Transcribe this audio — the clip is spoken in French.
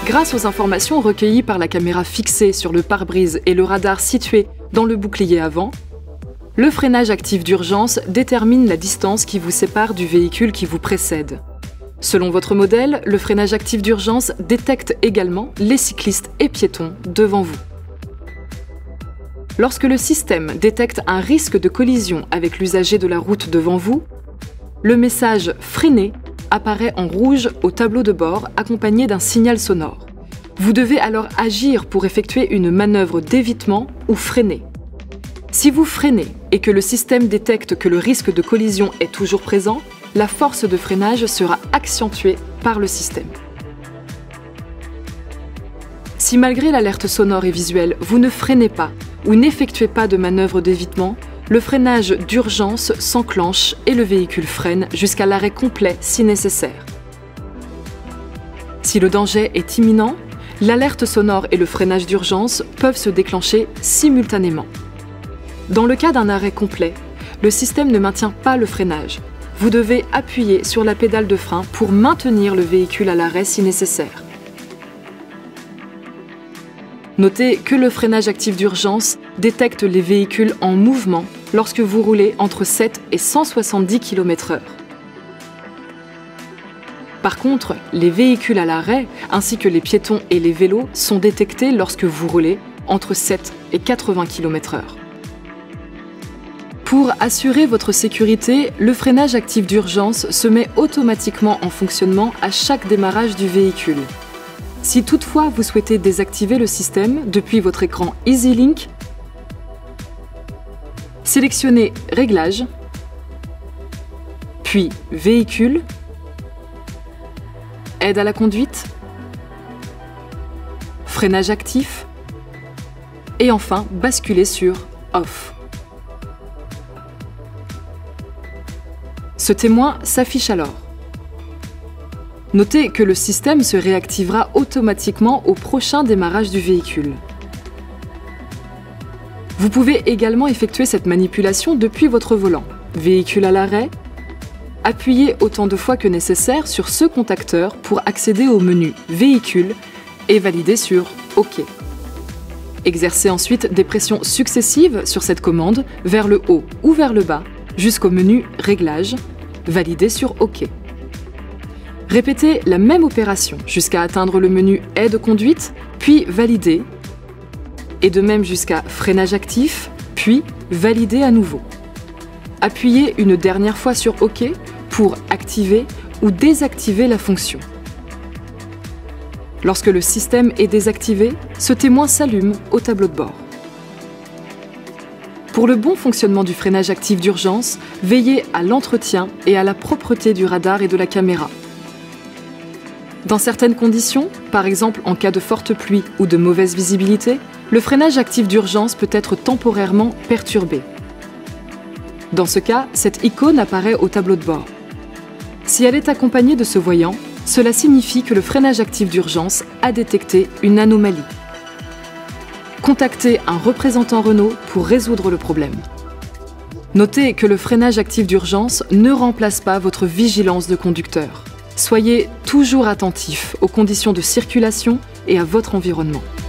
Grâce aux informations recueillies par la caméra fixée sur le pare-brise et le radar situé dans le bouclier avant, le freinage actif d'urgence détermine la distance qui vous sépare du véhicule qui vous précède. Selon votre modèle, le freinage actif d'urgence détecte également les cyclistes et piétons devant vous. Lorsque le système détecte un risque de collision avec l'usager de la route devant vous, le message « Freiner » apparaît en rouge au tableau de bord accompagné d'un signal sonore. Vous devez alors agir pour effectuer une manœuvre d'évitement ou freiner. Si vous freinez et que le système détecte que le risque de collision est toujours présent, la force de freinage sera accentuée par le système. Si malgré l'alerte sonore et visuelle, vous ne freinez pas ou n'effectuez pas de manœuvre d'évitement, le freinage d'urgence s'enclenche et le véhicule freine jusqu'à l'arrêt complet si nécessaire. Si le danger est imminent, l'alerte sonore et le freinage d'urgence peuvent se déclencher simultanément. Dans le cas d'un arrêt complet, le système ne maintient pas le freinage. Vous devez appuyer sur la pédale de frein pour maintenir le véhicule à l'arrêt si nécessaire. Notez que le freinage actif d'urgence détecte les véhicules en mouvement lorsque vous roulez entre 7 et 170 km/h. Par contre, les véhicules à l'arrêt, ainsi que les piétons et les vélos, sont détectés lorsque vous roulez entre 7 et 80 km/h. Pour assurer votre sécurité, le freinage actif d'urgence se met automatiquement en fonctionnement à chaque démarrage du véhicule. Si toutefois vous souhaitez désactiver le système depuis votre écran EasyLink, sélectionnez Réglages, puis Véhicule, Aide à la conduite, Freinage actif et enfin basculez sur Off. Ce témoin s'affiche alors. Notez que le système se réactivera automatiquement au prochain démarrage du véhicule. Vous pouvez également effectuer cette manipulation depuis votre volant. Véhicule à l'arrêt, appuyez autant de fois que nécessaire sur ce contacteur pour accéder au menu Véhicule et valider sur OK. Exercez ensuite des pressions successives sur cette commande vers le haut ou vers le bas jusqu'au menu Réglages, validez sur OK. Répétez la même opération jusqu'à atteindre le menu Aide conduite, puis Valider, et de même jusqu'à Freinage actif, puis Valider à nouveau. Appuyez une dernière fois sur OK pour activer ou désactiver la fonction. Lorsque le système est désactivé, ce témoin s'allume au tableau de bord. Pour le bon fonctionnement du freinage actif d'urgence, veillez à l'entretien et à la propreté du radar et de la caméra. Dans certaines conditions, par exemple en cas de forte pluie ou de mauvaise visibilité, le freinage actif d'urgence peut être temporairement perturbé. Dans ce cas, cette icône apparaît au tableau de bord. Si elle est accompagnée de ce voyant, cela signifie que le freinage actif d'urgence a détecté une anomalie. Contactez un représentant Renault pour résoudre le problème. Notez que le freinage actif d'urgence ne remplace pas votre vigilance de conducteur. Soyez toujours attentif aux conditions de circulation et à votre environnement.